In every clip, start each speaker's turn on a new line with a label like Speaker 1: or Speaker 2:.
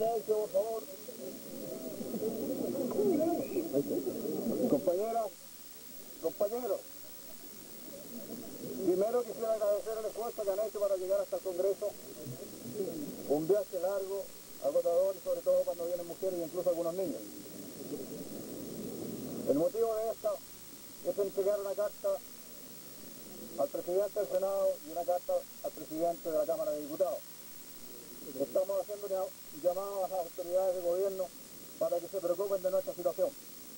Speaker 1: Silencio, por favor. Compañeras, compañeros, primero quisiera agradecer el esfuerzo que han hecho para llegar hasta el Congreso. Un viaje largo, agotador, y sobre todo cuando vienen mujeres e incluso algunos niños. El motivo de esta es entregar una carta al presidente del Senado y una carta al presidente de la Cámara de Diputados. Estamos haciendo un llamado a las autoridades de gobierno para que se preocupen de nuestra situación.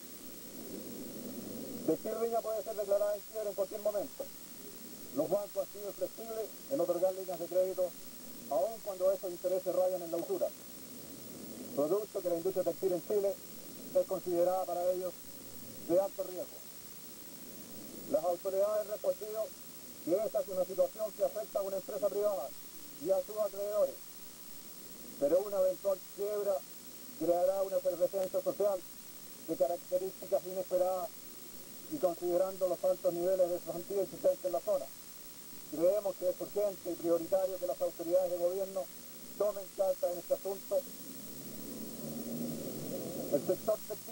Speaker 1: Textil Viña puede ser declarada en quiebra en cualquier momento. Los bancos han sido flexibles en otorgar líneas de crédito, aun cuando esos intereses rayan en la usura. Producto que la industria textil en Chile es considerada para ellos de alto riesgo. Las autoridades han respondido que esta es una situación que afecta a una empresa privada y a sus acreedores, pero una eventual quiebra creará una efervescencia social de características inesperadas y considerando los altos niveles de cesantía existentes en la zona. Creemos que es urgente y prioritario que las autoridades de gobierno tomen cartas en este asunto. El sector textil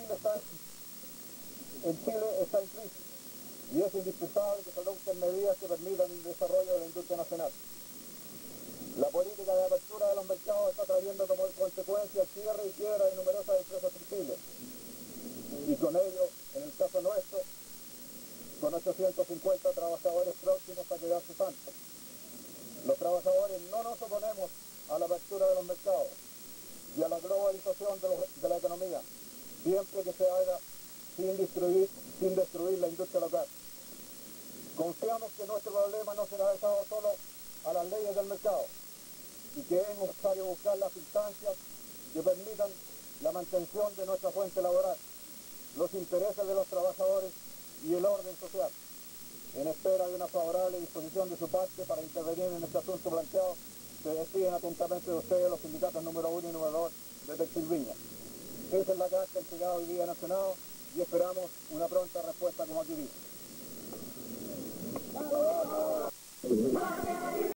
Speaker 1: en Chile está en crisis y es indispensable que se adopten medidas que permitan el desarrollo de la industria nacional. La política de apertura de los mercados está trayendo como consecuencia el cierre y quiebra de numerosas empresas textiles. Y con ello, en el caso nuestro, con 850 trabajadores próximos a quedar cesantes. Los trabajadores no nos oponemos a la apertura de los mercados y a la globalización de la economía, siempre que se haga sin destruir la industria local. Confiamos que nuestro problema no será dejado solo a las leyes del mercado y que es necesario buscar las instancias que permitan la mantención de nuestra fuente laboral, los intereses de los trabajadores y el orden social. En espera de una favorable disposición de su parte para intervenir en este asunto planteado, se despiden atentamente de ustedes los sindicatos número 1 y número 2 de Textil Viña. Esa es la carta entregada hoy día en el Senado y esperamos una pronta respuesta como aquí dice.